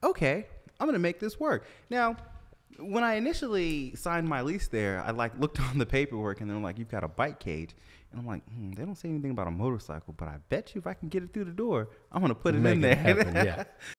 okay, I'm going to make this work. Now, when I initially signed my lease there, I like looked on the paperwork and they're like, you've got a bike cage. And I'm like, they don't say anything about a motorcycle, but I bet you if I can get it through the door, I'm going to put it in there. Happen, yeah.